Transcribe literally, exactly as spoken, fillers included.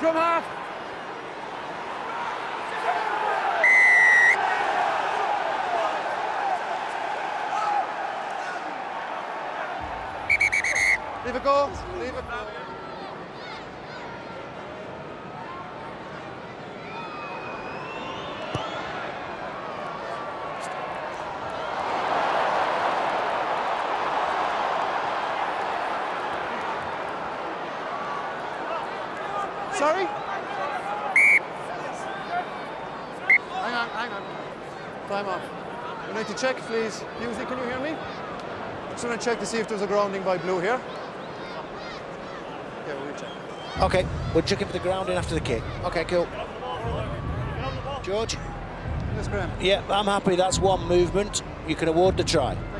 scrum half. Leave it go. Leave it go. Sorry? Hang on, hang on. Time off. We need to check, please. Hughley, can you hear me? Just want to check to see if there's a grounding by Blue here. Yeah, we'll check. Okay, we're checking for the grounding after the kick. Okay, cool. George? Yes, Graham. Yeah, I'm happy. That's one movement. You can award the try.